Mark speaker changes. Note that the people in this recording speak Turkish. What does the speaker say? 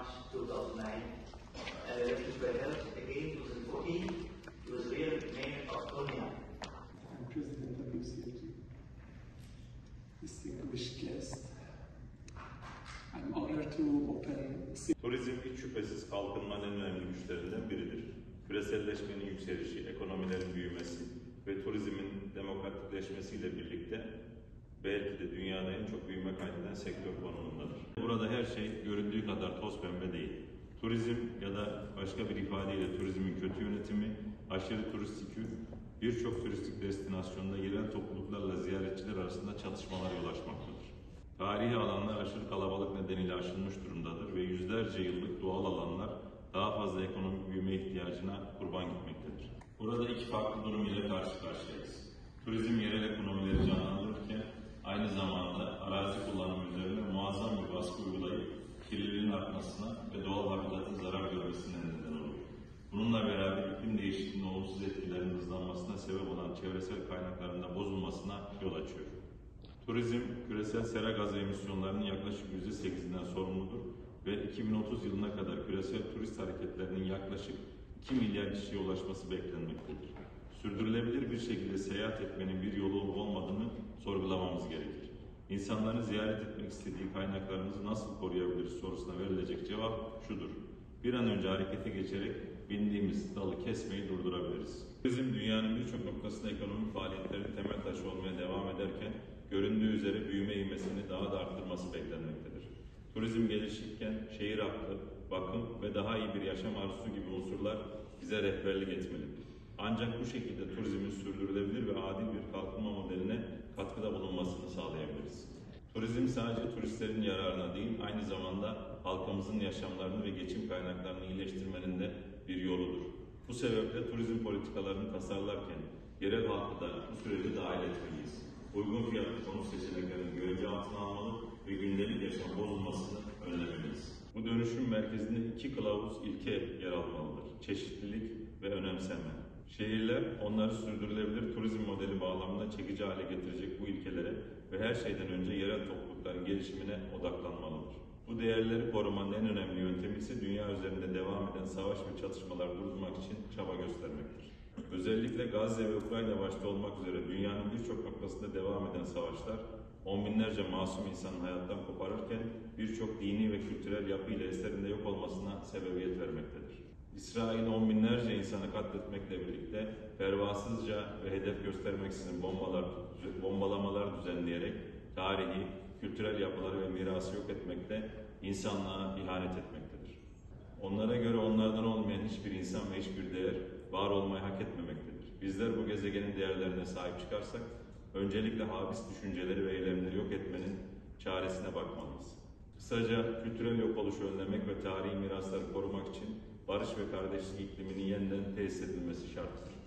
Speaker 1: March 2009. Elections were held again 2014. He was reelected mayor of Konya.
Speaker 2: I'm President of UCLG. Distinguished guests, I'm honored to open.
Speaker 3: Turizm hiç şüphesiz kalkınmanın en önemli güçlerinden biridir. Küreselleşmenin yükselişi, ekonomilerin büyümesi ve turizmin demokratikleşmesiyle birlikte belki de dünyada en çok büyüme kaydeden sektör konumundadır. Burada her şey göründüğü kadar toz pembe değil. Turizm ya da başka bir ifadeyle turizmin kötü yönetimi, aşırı turistik yük, birçok turistik destinasyonda yerel topluluklarla ziyaretçiler arasında çatışmalar yol açmaktadır. Tarihi alanlar aşırı kalabalık nedeniyle aşılmış durumdadır ve yüzlerce yıllık doğal alanlar daha fazla ekonomik büyüme ihtiyacına kurban gitmektedir. Burada iki farklı durum ile karşı karşıyayız. Turizm yerel ekonomileri canlandırırken aynı zamanda arazi kullanımı üzerine muazzam bir baskı uygulayıp kirliliğin artmasına ve doğal habitatın zarar görmesine neden oluyor. Bununla beraber iklim değişikliğinin olumsuz etkilerinin hızlanmasına sebep olan çevresel kaynakların da bozulmasına yol açıyor. Turizm, küresel sera gazı emisyonlarının yaklaşık %8'inden sorumludur ve 2030 yılına kadar küresel turist hareketlerinin yaklaşık 2 milyar kişiye ulaşması beklenmektedir. Sürdürülebilir bir şekilde seyahat etmenin bir yolu olup olmadığını sorgulamamız gerekir. İnsanların ziyaret etmek istediği kaynaklarımızı nasıl koruyabiliriz sorusuna verilecek cevap şudur: bir an önce harekete geçerek bindiğimiz dalı kesmeyi durdurabiliriz. Turizm dünyanın birçok noktasında ekonomik faaliyetlerin temel taşı olmaya devam ederken göründüğü üzere büyüme ivmesini daha da arttırması beklenmektedir. Turizm gelişirken şehir aklı, bakım ve daha iyi bir yaşam arzusu gibi unsurlar bize rehberlik etmelidir. Ancak bu şekilde turizmin sürdürülebilir ve adil bir kalkınma modeline katkıda bulunmasını sağlayabiliriz. Turizm sadece turistlerin yararına değil, aynı zamanda halkımızın yaşamlarını ve geçim kaynaklarını iyileştirmenin de bir yoludur. Bu sebeple turizm politikalarını tasarlarken yerel halkı da bu sürece dahil etmeliyiz. Uygun fiyatlı konut seçeneklerini görece altına almalı ve gündelik yaşam bozulmasını önlemeliyiz. Bu dönüşüm merkezinde iki kılavuz ilke yer almalıdır: çeşitlilik ve önemseme. Şehirler, onları sürdürülebilir turizm modeli bağlamında çekici hale getirecek bu ilkelere ve her şeyden önce yerel toplulukların gelişimine odaklanmalıdır. Bu değerleri korumanın en önemli yöntemi ise dünya üzerinde devam eden savaş ve çatışmaları durdurmak için çaba göstermektir. Özellikle Gazze ve Ukrayna başta olmak üzere dünyanın birçok noktasında devam eden savaşlar, on binlerce masum insanın hayattan koparırken birçok dini ve kültürel yapı ile eserinde yok olmasına sebebiyet vermektedir. İsrail on binlerce insanı katletmekle birlikte pervasızca ve hedef göstermeksizin bombalamalar düzenleyerek tarihi, kültürel yapıları ve mirası yok etmekte, insanlığa ihanet etmektedir. Onlara göre onlardan olmayan hiçbir insan ve hiçbir değer var olmayı hak etmemektedir. Bizler bu gezegenin değerlerine sahip çıkarsak, öncelikle habis düşünceleri ve eylemleri yok etmenin çaresine bakmalıyız. Kısaca kültürel yok oluşu önlemek ve tarihi mirasları korumak için barış ve kardeşlik ikliminin yeniden tesis edilmesi şarttır.